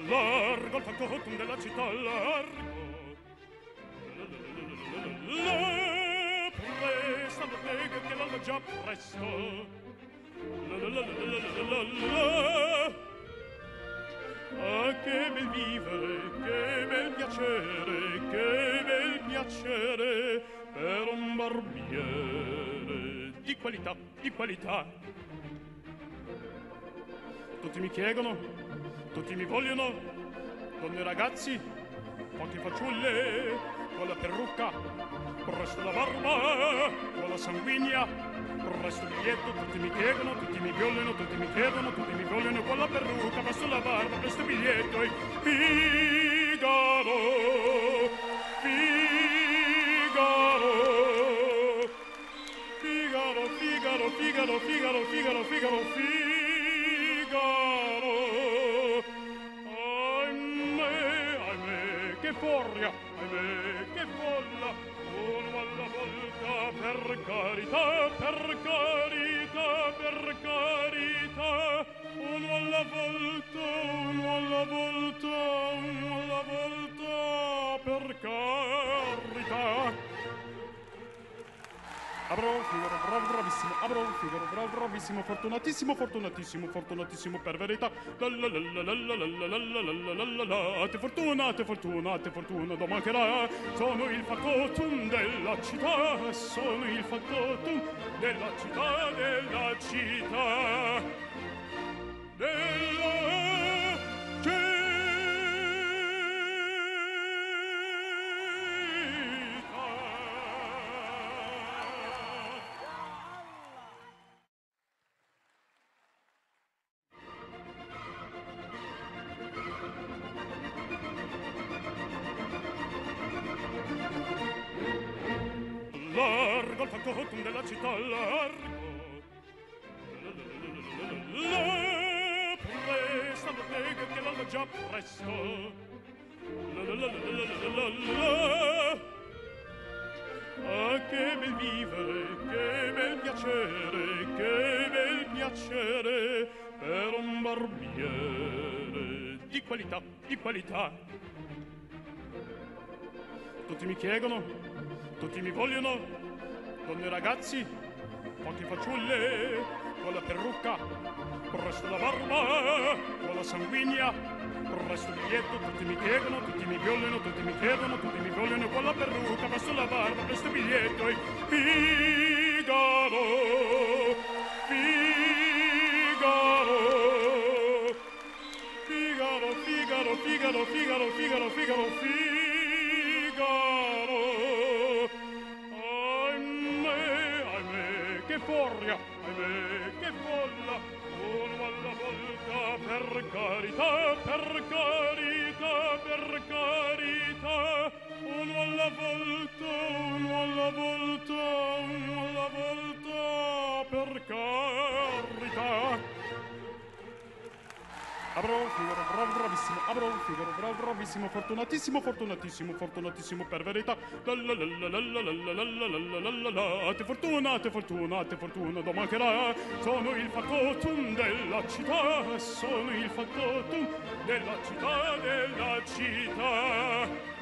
Largo il factotum della città, largo. Presto, bottega che l'alba già presto. Ah, che bel vivere, che bel piacere per un barbiere di qualità, di qualità. Tutti mi chiedono, tutti mi vogliono, donne e ragazzi, poche fanciulle, con la perrucca, presto la barba, con la sanguigna, presto il biglietto, tutti mi chiedono, tutti mi vogliono, tutti mi chiedono, tutti mi vogliono, con la perrucca, presto la barba, presto il biglietto, e Figaro, Figaro, Figaro, Figaro, Figaro, Figaro, Figaro, Figaro, Figaro. Ahimè, che foria, ahimè, che folla, uno alla volta, per carità, per carità, per carità, uno alla volta, uno alla volta, uno alla volta, per carità. Bravo Figaro, bravo, bravissimo, bravo Figaro, bravo, bravissimo, fortunatissimo, fortunatissimo, fortunatissimo per verità. Te fortuna, te fortuna, te fortuna, non mancherà. Sono il factotum della città, sono il factotum della città, della città, della città. Largo il factotum della città, largo. Presto, bottega che l'alba già presto. Ah, che bel vivere, che bel piacere per un barbiere di qualità, di qualità. Tutti mi chiedono, tutti mi vogliono, donne e ragazzi, poche fanciulle, con la perrucca, presto la barba, con la sanguigna, presto il biglietto, tutti mi chiedono, tutti mi vogliono, tutti mi chiedono, tutti mi vogliono, con la perrucca, presto la barba, presto il biglietto, e Figaro, Figaro, Figaro, Figaro, Figaro, Figaro, Figaro, Figaro, Figaro. Ahimè, che foria, ahimè, che folla, uno alla volta, per carità, per carità, per carità, uno alla volta, uno alla volta, uno alla volta, per carità. Bravo Figaro, bravo, bravissimo, bravo Figaro, bravo, bravissimo, fortunatissimo, fortunatissimo, fortunatissimo per verità. Te fortuna, te fortuna, te fortuna, non mancherà. Sono il factotum della città, sono il factotum della città, della città.